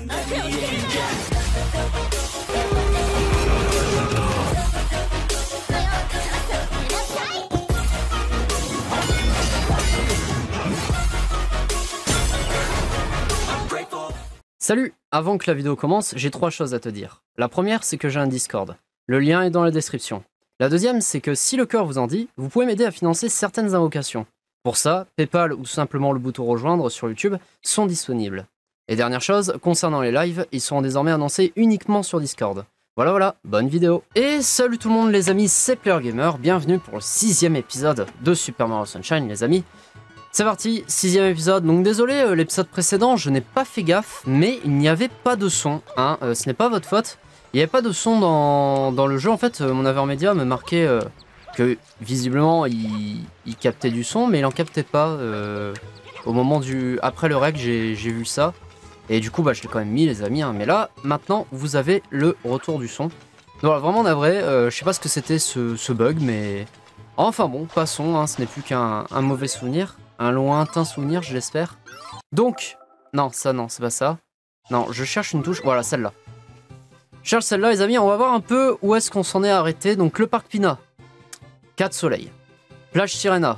Salut! Avant que la vidéo commence, j'ai 3 choses à te dire. La première, c'est que j'ai un Discord. Le lien est dans la description. La deuxième, c'est que si le cœur vous en dit, vous pouvez m'aider à financer certaines invocations. Pour ça, Paypal ou tout simplement le bouton rejoindre sur YouTube sont disponibles. Et dernière chose, concernant les lives, ils seront désormais annoncés uniquement sur Discord. Voilà, bonne vidéo. Et salut tout le monde les amis, c'est PlayerGamer, bienvenue pour le 6e épisode de Super Mario Sunshine les amis. C'est parti, 6e épisode, donc désolé, l'épisode précédent, je n'ai pas fait gaffe, mais il n'y avait pas de son, hein, ce n'est pas votre faute. Il n'y avait pas de son dans le jeu, en fait, mon Avermedia me marquait que visiblement il captait du son, mais il en captait pas. Au moment après le reg, j'ai vu ça, et du coup, bah, je l'ai quand même mis les amis, hein, mais là, maintenant, vous avez le retour du son. Donc voilà, vraiment navré, je sais pas ce que c'était ce bug, mais... Enfin bon, passons, hein, ce n'est plus qu'un mauvais souvenir. Un lointain souvenir, je l'espère. Donc, non, ça non, c'est pas ça. Non, je cherche une touche, voilà, celle-là. Je cherche celle-là, les amis, on va voir un peu où est-ce qu'on s'en est arrêté. Donc, le parc Pina, 4 soleils. Plage Sirena,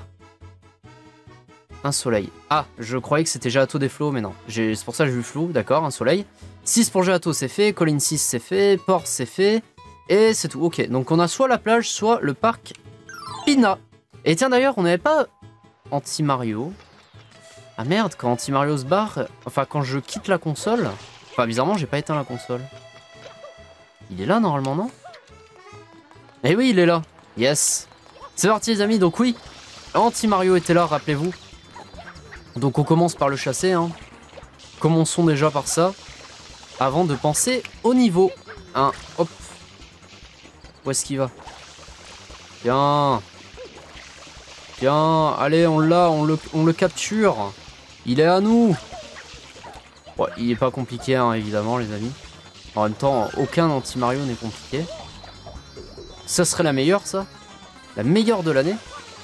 1 soleil. Ah, je croyais que c'était Gelato des flots, mais non. C'est pour ça que j'ai vu flou, d'accord, 1 soleil. 6 pour Gelato, c'est fait. Colline 6, c'est fait. Port, c'est fait. Et c'est tout, ok. Donc, on a soit la plage, soit le parc Pina. Et tiens, d'ailleurs, on n'avait pas... Anti-Mario. Ah merde, quand Anti-Mario se barre, enfin quand je quitte la console, enfin bizarrement j'ai pas éteint la console. Il est là normalement, non? Eh oui, il est là. Yes. C'est parti les amis, donc oui, Anti-Mario était là, rappelez-vous. Donc on commence par le chasser, hein. Commençons déjà par ça, avant de penser au niveau. Hein, hop. Où est-ce qu'il va? Bien. Tiens, allez, on l'a, on le capture. Il est à nous. Ouais, il est pas compliqué, hein, évidemment, les amis. En même temps, aucun anti-Mario n'est compliqué. Ça serait la meilleure, ça. La meilleure de l'année.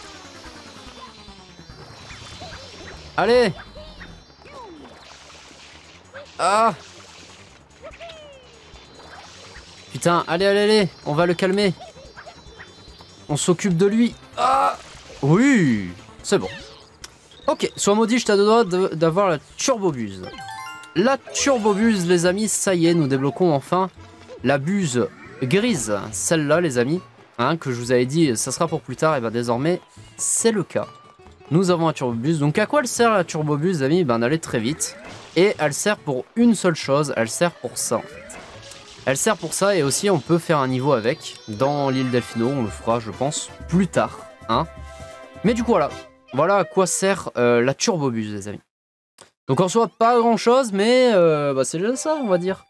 Allez. Ah. Putain, allez, on va le calmer. On s'occupe de lui. Ah. Oui, c'est bon. Ok, sois maudit, je t'ai deux doigts d'avoir la turbobuse. La turbobuse, les amis, ça y est, nous débloquons enfin la buse grise. Celle-là, les amis, hein, que je vous avais dit, ça sera pour plus tard, et bien désormais, c'est le cas. Nous avons la turbobuse. Donc à quoi elle sert la turbobuse, les amis? Ben d'aller très vite. Et elle sert pour une seule chose, elle sert pour ça en fait. Elle sert pour ça, et aussi on peut faire un niveau avec. Dans l'île Delfino, on le fera, je pense, plus tard, hein. Mais du coup voilà à quoi sert la turbobuse les amis. Donc en soi pas grand chose mais bah, c'est déjà ça on va dire.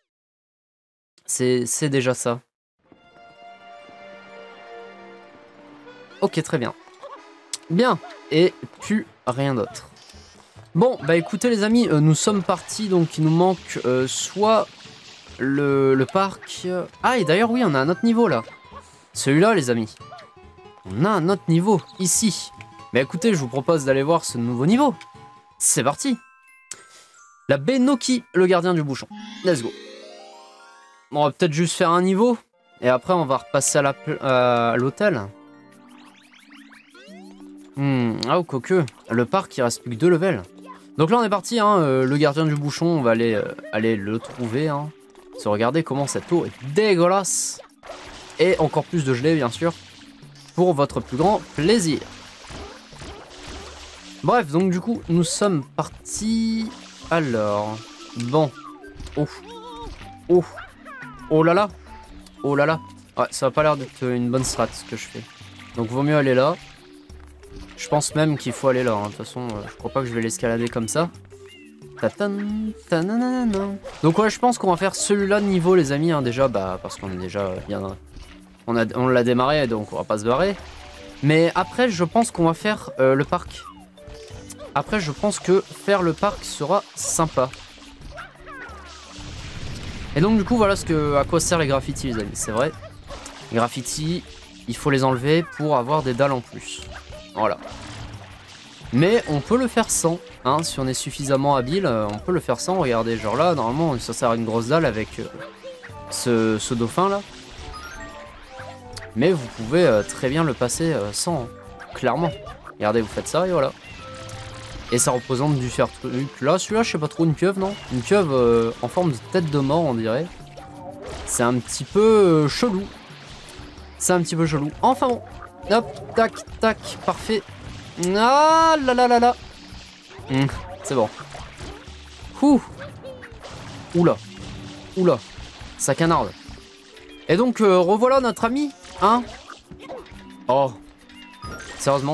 C'est déjà ça. Ok très bien. Bien et plus rien d'autre. Bon bah écoutez les amis nous sommes partis donc il nous manque soit le parc. Ah et d'ailleurs oui on a un autre niveau là. Celui-là les amis. On a un autre niveau, ici. Mais écoutez, je vous propose d'aller voir ce nouveau niveau. C'est parti. La baie Noki, le gardien du bouchon. Let's go. On va peut-être juste faire un niveau. Et après, on va repasser à l'hôtel. Ah, oh, quoique. Le parc, il reste plus que 2 levels. Donc là, on est parti. Hein, le gardien du bouchon, on va aller le trouver. Hein. Regardez comment cette eau est dégueulasse. Et encore plus de gelée, bien sûr. Pour votre plus grand plaisir. Bref, donc du coup, nous sommes partis. Alors, bon. Oh là là. Oh là là. Ouais, ça va pas l'air d'être une bonne strat ce que je fais. Donc vaut mieux aller là. Je pense même qu'il faut aller là. Hein. De toute façon, je crois pas que je vais l'escalader comme ça. Donc ouais, je pense qu'on va faire celui-là de niveau, les amis. Hein, déjà, bah parce qu'on est déjà bien... On l'a démarré, donc on va pas se barrer. Mais après, je pense qu'on va faire le parc. Après, je pense que faire le parc sera sympa. Et donc, du coup, voilà à quoi servent les graffitis, les amis. C'est vrai. Les graffitis, il faut les enlever pour avoir des dalles en plus. Voilà. Mais on peut le faire sans. Hein, si on est suffisamment habile, on peut le faire sans. Regardez, genre là, normalement, ça sert à une grosse dalle avec ce dauphin là. Mais vous pouvez très bien le passer sans, hein, clairement. Regardez, vous faites ça et voilà. Et ça représente du faire truc. Là, celui-là, je sais pas trop, une pieuvre, non? Une pieuvre en forme de tête de mort, on dirait. C'est un petit peu chelou. C'est un petit peu chelou. Enfin bon. Hop, tac, tac, parfait. Ah là là là là. C'est bon. Ouh. Oula. Oula. Ça canarde. Et donc, revoilà notre ami. Hein? Oh. Sérieusement.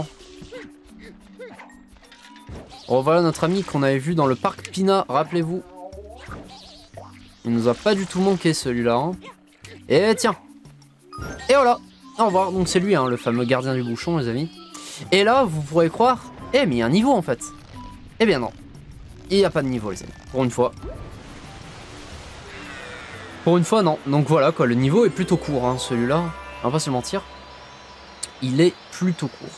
Revoilà notre ami qu'on avait vu dans le parc Pina, rappelez-vous. Il nous a pas du tout manqué celui-là. Hein. Et tiens. Et voilà. Au revoir. Donc c'est lui, hein, le fameux gardien du bouchon, les amis. Et là, vous pourrez croire... Eh, mais il y a un niveau, en fait. Eh bien non. Il n'y a pas de niveau, les amis. Pour une fois. Pour une fois, non. Donc voilà, quoi. Le niveau est plutôt court, hein, celui-là. On va pas se mentir. Il est plutôt court.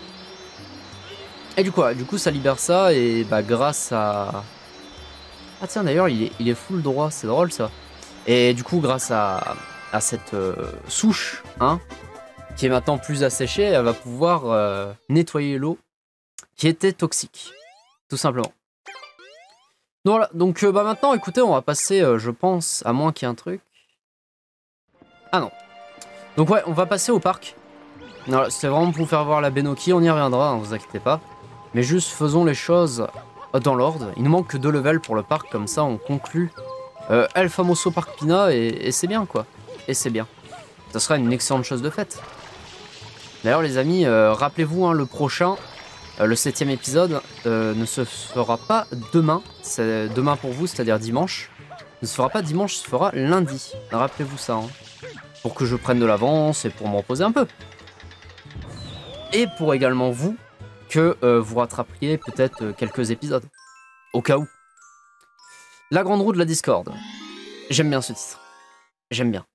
Et du coup, ça libère ça. Et bah, grâce à... Ah tiens, d'ailleurs, il est full droit. C'est drôle, ça. Et du coup, grâce à cette souche, hein, qui est maintenant plus asséchée, elle va pouvoir nettoyer l'eau qui était toxique. Tout simplement. Voilà, donc bah maintenant, écoutez, on va passer, je pense, à moins qu'il y ait un truc. Ah non. Donc ouais, on va passer au parc. Voilà, c'était vraiment pour vous faire voir la Benoki, on y reviendra, hein, vous inquiétez pas. Mais juste faisons les choses dans l'ordre. Il nous manque que 2 levels pour le parc, comme ça on conclut El Famoso Parc Pina et c'est bien quoi. Et c'est bien. Ça sera une excellente chose de faite. D'ailleurs les amis, rappelez-vous, hein, le prochain... le 7e épisode ne se fera pas demain. C'est demain pour vous, c'est-à-dire dimanche. Ne se fera pas dimanche, se fera lundi. Rappelez-vous ça. Hein. Pour que je prenne de l'avance et pour me reposer un peu. Et pour également vous, que vous rattrapiez peut-être quelques épisodes. Au cas où. La grande roue de la Discord. J'aime bien ce titre. J'aime bien.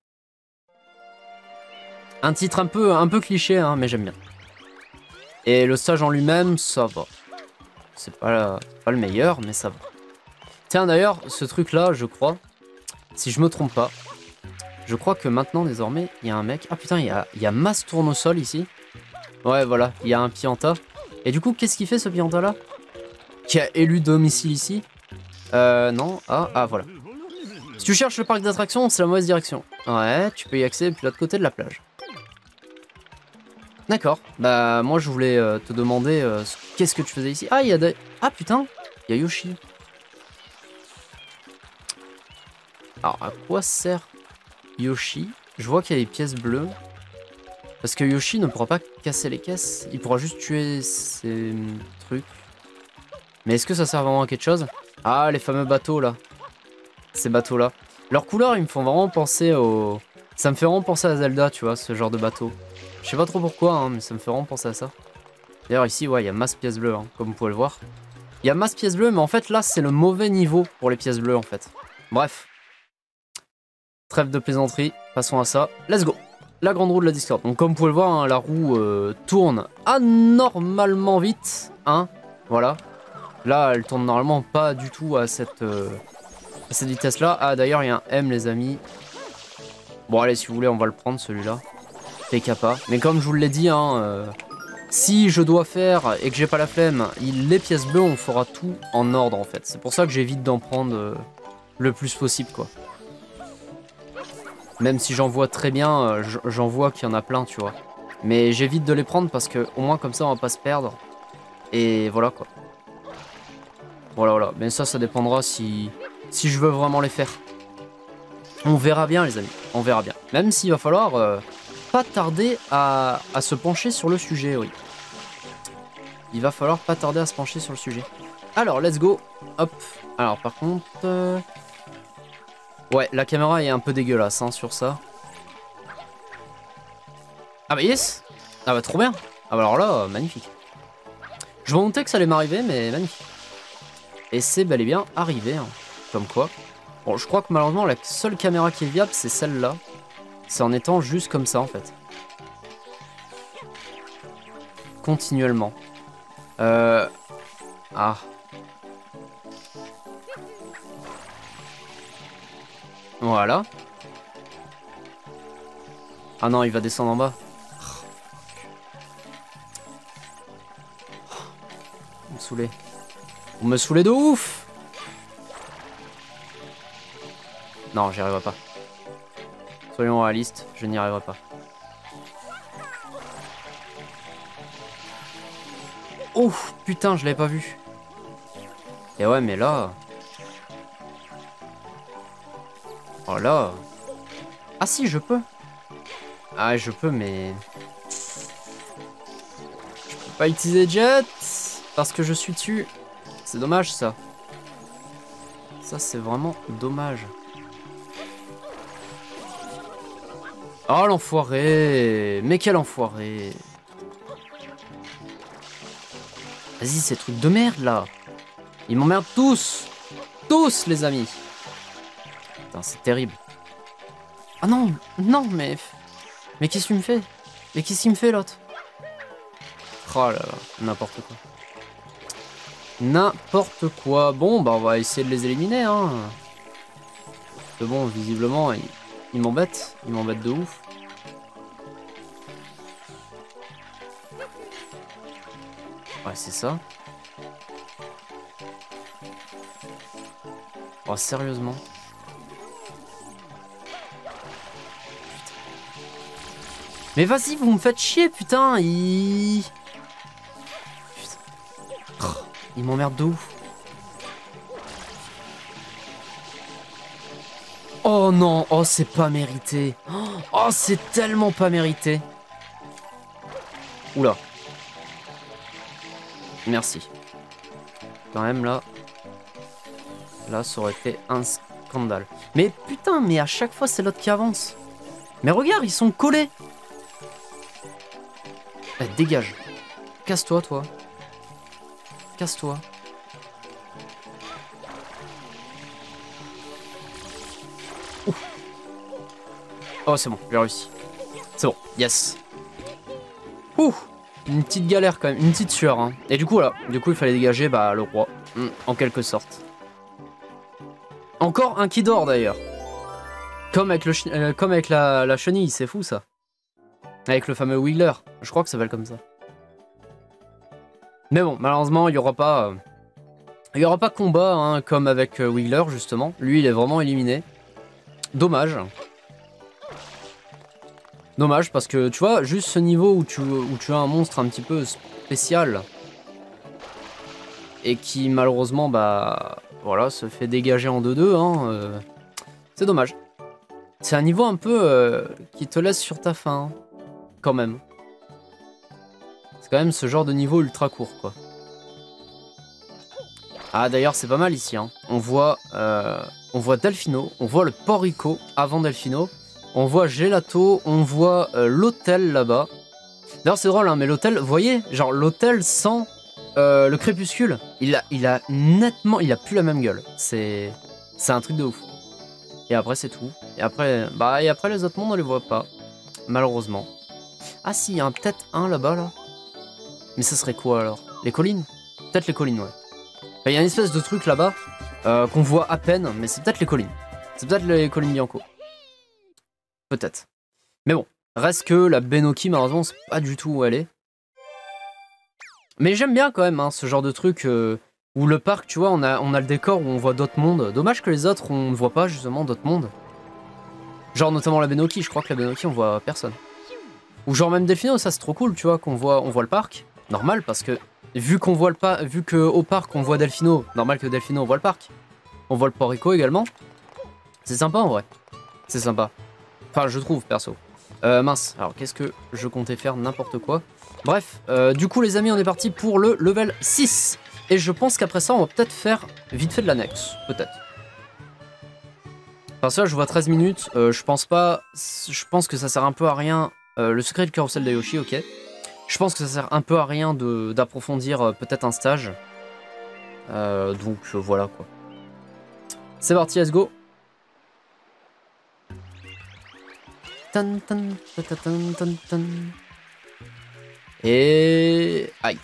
Un titre un peu cliché, hein, mais j'aime bien. Et le stage en lui-même, ça va. C'est pas le meilleur, mais ça va. Tiens, d'ailleurs, ce truc-là, je crois, si je me trompe pas, je crois que maintenant, désormais, il y a un mec... Ah putain, il y a masse tournesol ici. Ouais, voilà, il y a un Pianta. Et du coup, qu'est-ce qu'il fait, ce Pianta-là? Qui a élu domicile ici? Non. Ah, voilà. Si tu cherches le parc d'attractions, c'est la mauvaise direction. Ouais, tu peux y accéder depuis l'autre côté de la plage. D'accord, bah moi je voulais te demander qu'est-ce que tu faisais ici. Ah, il y a des... Ah putain, il y a Yoshi. Alors à quoi sert Yoshi? Je vois qu'il y a des pièces bleues. Parce que Yoshi ne pourra pas casser les caisses. Il pourra juste tuer ces trucs. Mais est-ce que ça sert vraiment à quelque chose? Ah, les fameux bateaux là. Ces bateaux là. Leurs couleurs, ils me font vraiment penser au... Ça me fait vraiment penser à Zelda, tu vois, ce genre de bateau. Je sais pas trop pourquoi, hein, mais ça me fait vraiment penser à ça. D'ailleurs ici, ouais, il y a masse pièces bleues, hein, comme vous pouvez le voir. Il y a masse pièces bleues, mais en fait là, c'est le mauvais niveau pour les pièces bleues, en fait. Bref. Trêve de plaisanterie, passons à ça. Let's go. La grande roue de la Discord. Donc comme vous pouvez le voir, hein, la roue tourne anormalement vite. Hein, voilà. Là, elle tourne normalement pas du tout à cette vitesse-là. Ah, d'ailleurs, il y a un M, les amis. Bon, allez, si vous voulez, on va le prendre, celui-là. PKPA. Mais comme je vous l'ai dit, hein, si je dois faire et que j'ai pas la flemme, les pièces bleues, on fera tout en ordre, en fait. C'est pour ça que j'évite d'en prendre le plus possible, quoi. Même si j'en vois très bien, j'en vois qu'il y en a plein, tu vois. Mais j'évite de les prendre parce que au moins comme ça, on va pas se perdre. Et voilà, quoi. Voilà. Mais ça dépendra si je veux vraiment les faire. On verra bien, les amis. On verra bien. Même s'il va falloir pas tarder à se pencher sur le sujet, oui. Il va falloir pas tarder à se pencher sur le sujet. Alors, let's go. Hop. Alors, par contre... Ouais, la caméra est un peu dégueulasse, hein, sur ça. Ah bah yes. Ah bah trop bien. Ah bah alors là, magnifique. Je me doutais que ça allait m'arriver, mais magnifique. Et c'est bel et bien arrivé, hein. Comme quoi. Bon, je crois que malheureusement, la seule caméra qui est viable, c'est celle-là. C'est en étant juste comme ça, en fait. Continuellement. Ah. Voilà. Ah non, il va descendre en bas. Vous me saoulez. Vous me saoulez de ouf. Non, j'y arriverai pas. Soyons réalistes, je n'y arriverai pas. Oh putain, je l'avais pas vu. Et ouais, mais là... Oh là... Ah si, je peux. Ah, je peux, mais... Je peux pas utiliser Jet parce que je suis dessus. C'est dommage, ça. Ça, c'est vraiment dommage. Oh, l'enfoiré. Mais quel enfoiré. Vas-y, ces trucs de merde, là. Ils m'emmerdent tous. Tous, les amis. Putain, c'est terrible. Ah non, non, mais... Mais qu'est-ce qu'il me fait? Mais qu'est-ce qu'il me fait, l'autre? Oh là là, n'importe quoi. N'importe quoi. Bon, bah on va essayer de les éliminer, hein. Parce que bon, visiblement, ils m'embêtent. Ils m'embêtent de ouf. Ouais, c'est ça. Oh, sérieusement. Mais vas-y, vous me faites chier, putain. Putain. Oh, il m'emmerde de ouf. Oh non, oh c'est pas mérité. Oh c'est tellement pas mérité. Oula. Merci. Quand même là. Là ça aurait été un scandale. Mais putain, mais à chaque fois c'est l'autre qui avance. Mais regarde, ils sont collés. Eh, dégage. Casse-toi, toi. Casse-toi. Oh, c'est bon, j'ai réussi. C'est bon, yes. Ouh, une petite galère quand même, une petite sueur. Hein. Et du coup, voilà, il fallait dégager bah, le roi, en quelque sorte. Encore un qui dort d'ailleurs. Comme avec, comme avec la chenille, c'est fou ça. Avec le fameux Wiggler, je crois que ça s'appelle comme ça. Mais bon, malheureusement, il n'y aura pas combat hein, comme avec Wiggler justement. Lui, il est vraiment éliminé. Dommage. Dommage parce que tu vois, juste ce niveau où tu as un monstre un petit peu spécial et qui malheureusement bah voilà se fait dégager en 2-2 hein, c'est dommage. C'est un niveau un peu qui te laisse sur ta faim hein, quand même. C'est quand même ce genre de niveau ultra court quoi. Ah d'ailleurs c'est pas mal ici hein. On voit Delfino, on voit le Porrico avant Delfino. On voit Gelato, on voit l'hôtel là-bas. D'ailleurs c'est drôle hein, mais l'hôtel, vous voyez, genre l'hôtel sans le crépuscule, il a nettement, il a plus la même gueule. C'est un truc de ouf. Et après c'est tout. Et après les autres mondes on les voit pas, malheureusement. Ah si, il y a peut-être un là-bas là. Mais ça serait quoi alors? Les collines? Peut-être les collines, ouais. Il y a une espèce de truc là-bas qu'on voit à peine, mais c'est peut-être les collines. C'est peut-être les collines Bianco. Peut-être. Mais bon, reste que la Benoki, malheureusement, c'est pas du tout où elle est. Mais j'aime bien quand même hein, ce genre de truc où le parc, tu vois, on a le décor où on voit d'autres mondes. Dommage que les autres, on ne voit pas justement d'autres mondes. Genre notamment la Benoki, je crois que la Benoki, on voit personne. Ou genre même Delfino, ça c'est trop cool, tu vois, on voit le parc. Normal, parce que vu qu'au parc on voit Delfino, normal que Delfino on voit le parc. On voit le Porrico également. C'est sympa en vrai. C'est sympa. Enfin, je trouve, perso. Mince, alors qu'est-ce que je comptais faire? N'importe quoi. Bref, du coup, les amis, on est parti pour le level 6. Et je pense qu'après ça, on va peut-être faire vite fait de l'annexe. Peut-être. Parce que là, je vois 13 minutes. Je pense que ça sert un peu à rien. Le secret du carrousel d'Ayoshi, ok. Je pense que ça sert un peu à rien d'approfondir peut-être un stage. Donc, voilà, quoi. C'est parti, let's go. Tan, tan, tan, tan, tan, tan. Et... Aïe.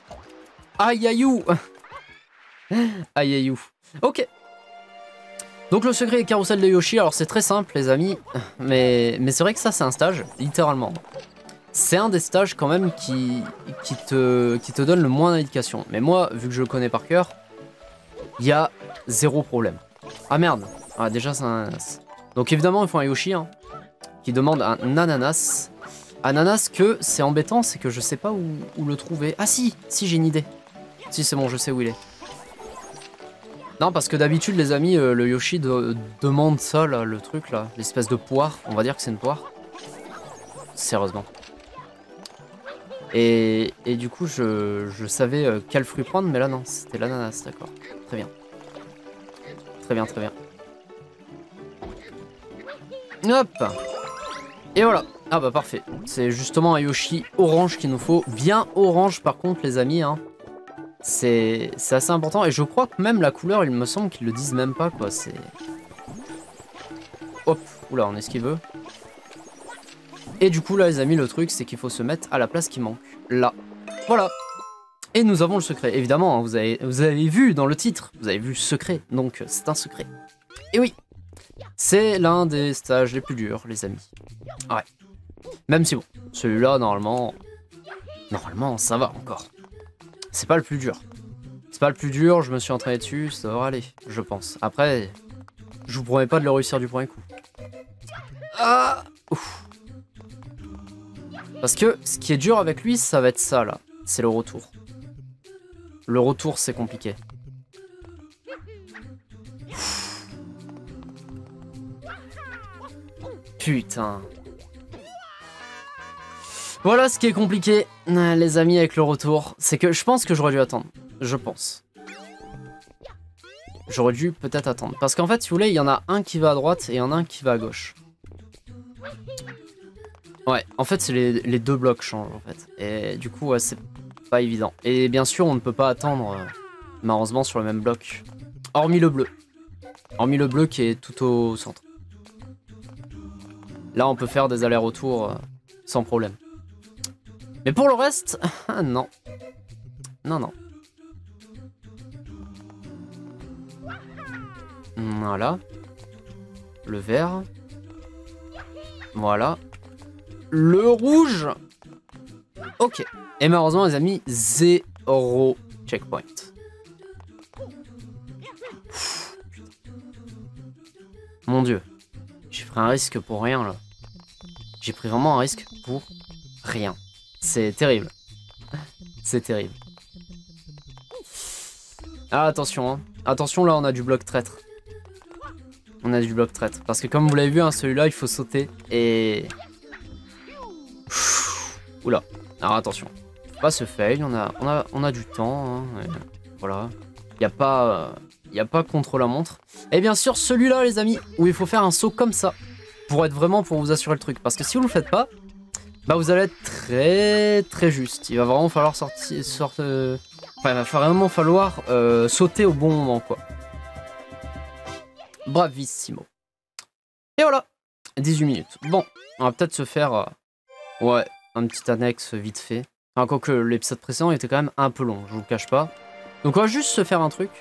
Aïe aïe ou. Aïe aïe ou. Ok. Donc le secret est carrousel de Yoshi, alors c'est très simple les amis, mais c'est vrai que ça c'est un stage, littéralement. C'est un des stages quand même qui te donne le moins d'indications. Mais moi, vu que je le connais par cœur, il y a zéro problème. Ah merde, ah, déjà c'est un ananas. Donc évidemment il faut un Yoshi hein, qui demande un ananas. Ananas que c'est embêtant, c'est que je sais pas où le trouver. Ah si j'ai une idée. Si c'est bon, je sais où il est. Non, parce que d'habitude, les amis, le Yoshi demande ça, là, le truc, là, l'espèce de poire. On va dire que c'est une poire. Sérieusement. Et du coup, je savais quel fruit prendre, mais là, non, c'était l'ananas, d'accord. Très bien. Très bien, très bien. Hop! Et voilà. Ah bah parfait. C'est justement un Yoshi orange qu'il nous faut. Bien orange, par contre, les amis, hein. C'est assez important et je crois que même la couleur, il me semble qu'ils le disent même pas quoi, c'est... Hop, oula, on esquive. Et du coup là les amis, le truc c'est qu'il faut se mettre à la place qui manque, là. Voilà. Et nous avons le secret, évidemment, hein, vous avez vu dans le titre, vous avez vu secret, donc c'est un secret. Et oui, c'est l'un des stages les plus durs les amis. Ouais. Même si bon, celui-là normalement ça va encore. C'est pas le plus dur. C'est pas le plus dur, je me suis entraîné dessus, ça devrait aller, je pense. Après, je vous promets pas de le réussir du premier coup. Ah, ouf. Parce que ce qui est dur avec lui, ça va être ça là. C'est le retour. Le retour, c'est compliqué. Putain. Voilà ce qui est compliqué, les amis, avec le retour. C'est que je pense que j'aurais dû attendre. Je pense. J'aurais dû peut-être attendre. Parce qu'en fait, si vous voulez, il y en a un qui va à droite et il y en a un qui va à gauche. Ouais, en fait, c'est les deux blocs changent, en fait. Et du coup, ouais, c'est pas évident. Et bien sûr, on ne peut pas attendre, malheureusement, sur le même bloc. Hormis le bleu. Hormis le bleu qui est tout au centre. Là, on peut faire des allers-retours sans problème. Mais pour le reste, non. Non, non. Voilà. Le vert. Voilà. Le rouge. Ok. Et malheureusement, les amis, 0 checkpoint. Mon Dieu. J'ai pris un risque pour rien, là. J'ai pris vraiment un risque pour rien. C'est terrible. C'est terrible. Ah, attention, hein. Attention, là, on a du bloc traître. On a du bloc traître. Parce que comme vous l'avez vu, hein, celui-là, il faut sauter. Et... Oula. Alors, attention. Faut pas se fail. On a du temps. Hein, voilà. Il n'y a pas contre la montre. Et bien sûr, celui-là, les amis, où il faut faire un saut comme ça. Pour vous assurer le truc. Parce que si vous le faites pas, bah vous allez être très très juste. Il va vraiment falloir enfin, il va vraiment falloir sauter au bon moment, quoi. Bravissimo. Et voilà, 18 minutes. Bon, on va peut-être se faire ouais, un petit annexe vite fait. Enfin, quoique l'épisode précédent était quand même un peu long, je vous le cache pas. Donc on va juste se faire un truc.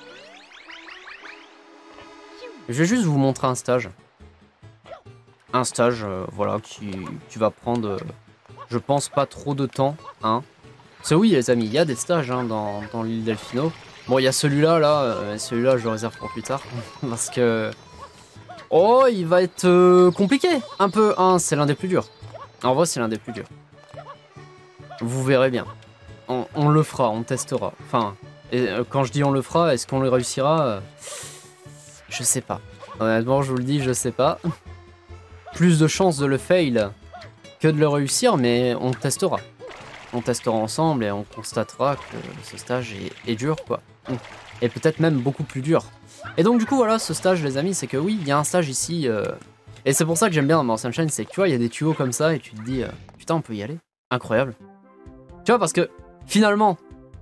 Je vais juste vous montrer un stage. Un stage, voilà, qui va prendre, je pense, pas trop de temps, hein. C'est oui, les amis, il y a des stages hein, dans l'île Delfino. Bon, il y a celui-là, celui-là, je le réserve pour plus tard, parce que... Oh, il va être compliqué, un peu, hein, c'est l'un des plus durs. En vrai, c'est l'un des plus durs. Vous verrez bien. On le fera, on testera. Enfin, quand je dis on le fera, est-ce qu'on le réussira je sais pas. Honnêtement, je vous le dis, je sais pas. Plus de chances de le fail que de le réussir, mais on testera. On testera ensemble et on constatera que ce stage est dur, quoi. Et peut-être même beaucoup plus dur. Et donc du coup, voilà, ce stage, les amis, c'est que oui, il y a un stage ici. Et c'est pour ça que j'aime bien dans Mortal Sunshine, c'est que tu vois, il y a des tuyaux comme ça et tu te dis, putain, on peut y aller. Incroyable. Tu vois, parce que finalement,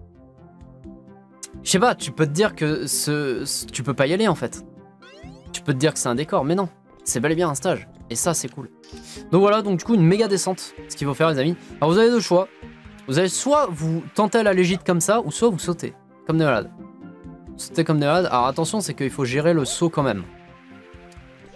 je sais pas, tu peux te dire que tu peux pas y aller en fait. Tu peux te dire que c'est un décor, mais non, c'est bel et bien un stage. Et ça, c'est cool. Donc voilà, donc du coup, une méga descente, ce qu'il faut faire, les amis. Alors vous avez deux choix. Vous avez soit vous tentez à la légite comme ça, ou soit vous sautez, comme des malades. Sautez comme des malades. Alors attention, c'est qu'il faut gérer le saut quand même.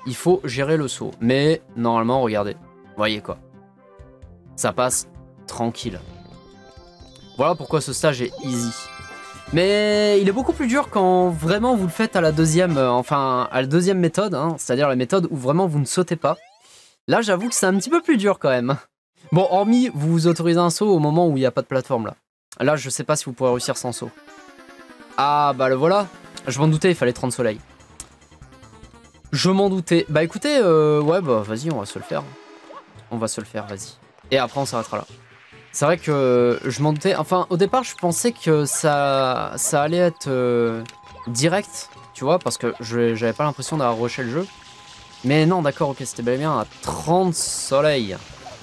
il faut gérer le saut. Mais normalement, regardez, voyez quoi. Ça passe tranquille. Voilà pourquoi ce stage est easy. Mais il est beaucoup plus dur quand vraiment vous le faites à la deuxième, à la deuxième méthode, hein, c'est-à-dire la méthode où vraiment vous ne sautez pas. Là, j'avoue que c'est un petit peu plus dur quand même. Bon, hormis vous vous autorisez un saut au moment où il n'y a pas de plateforme là. Là, je sais pas si vous pourrez réussir sans saut. Ah, bah le voilà. Je m'en doutais, il fallait 30 soleils. Je m'en doutais. Bah écoutez, ouais, bah vas-y, on va se le faire. On va se le faire, vas-y. Et après, on s'arrêtera là. C'est vrai que je m'en doutais. Enfin, au départ, je pensais que ça allait être direct, tu vois, parce que j'avais pas l'impression d'avoir rushé le jeu. Mais non, d'accord, ok, c'était bel et bien à 30 soleils.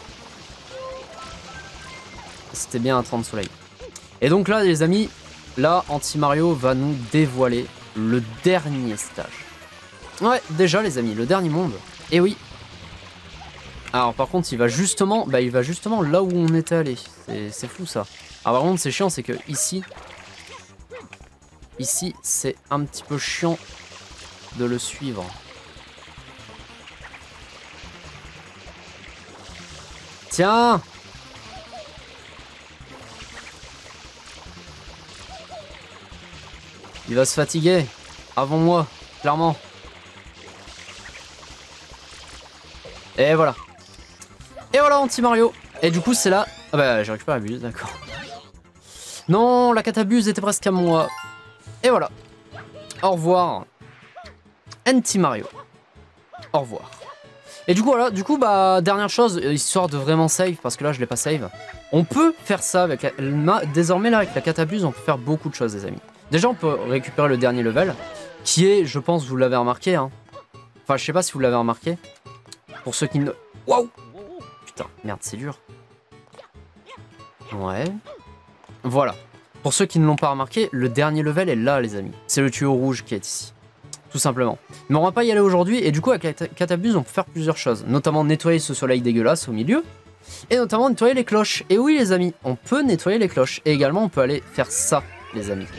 C'était bien à 30 soleils. Et donc là, les amis, là, Anti-Mario va nous dévoiler le dernier stage. Ouais, déjà, les amis, le dernier monde. Et oui. Alors, par contre, il va justement là où on était allé. C'est fou, ça. Alors, par contre, c'est chiant, c'est que ici, c'est un petit peu chiant de le suivre. Tiens! Il va se fatiguer. Avant moi, clairement. Et voilà. Et voilà, Anti-Mario. Et du coup, c'est là... Ah bah, j'ai récupéré la buse, d'accord. Non, la catabuse était presque à moi. Et voilà. Au revoir. Anti-Mario. Au revoir. Et du coup, voilà. Du coup, bah, dernière chose, histoire de vraiment save, parce que là, je l'ai pas save. On peut faire ça avec la... Désormais, là, avec la catabuse, on peut faire beaucoup de choses, les amis. Déjà, on peut récupérer le dernier level, qui est, je pense, vous l'avez remarqué, hein. Enfin, je sais pas si vous l'avez remarqué. Pour ceux qui ne... Waouh! Putain, merde, c'est dur. Ouais. Voilà. Pour ceux qui ne l'ont pas remarqué, le dernier level est là, les amis. C'est le tuyau rouge qui est ici. Tout simplement. Mais on va pas y aller aujourd'hui, et du coup, avec la catabuse, on peut faire plusieurs choses. Notamment nettoyer ce soleil dégueulasse au milieu, et notamment nettoyer les cloches. Et oui, les amis, on peut nettoyer les cloches. Et également, on peut aller faire ça, les amis.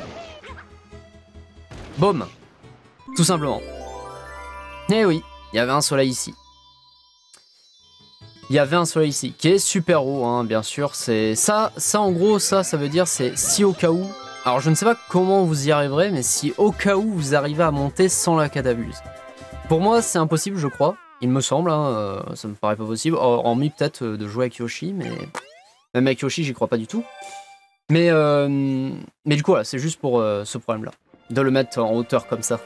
Boum. Tout simplement. Et oui, il y avait un soleil ici. Il y avait un soleil ici, qui est super haut, hein, bien sûr. C'est ça en gros, ça veut dire c'est si au cas où. Alors je ne sais pas comment vous y arriverez, mais si au cas où vous arrivez à monter sans la catabuse. Pour moi, c'est impossible, je crois. Il me semble, hein, ça me paraît pas possible. Hormis peut-être de jouer avec Yoshi, mais même avec Yoshi, j'y crois pas du tout. Mais du coup, voilà, c'est juste pour ce problème-là, de le mettre en hauteur comme ça.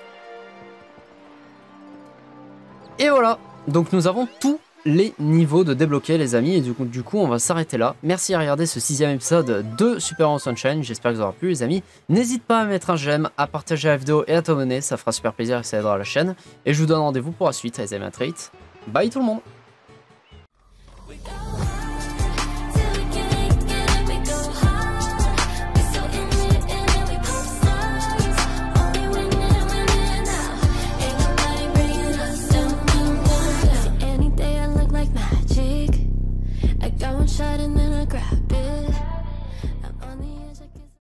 Et voilà, donc nous avons tous les niveaux de débloquer, les amis, et du coup on va s'arrêter là. Merci à regarder ce 6e épisode de Super Mario Sunshine, j'espère que ça vous aura plu, les amis. N'hésite pas à mettre un j'aime, à partager la vidéo et à t'abonner, ça fera super plaisir et ça aidera la chaîne. Et je vous donne rendez-vous pour la suite, les amis, à très vite. Bye tout le monde.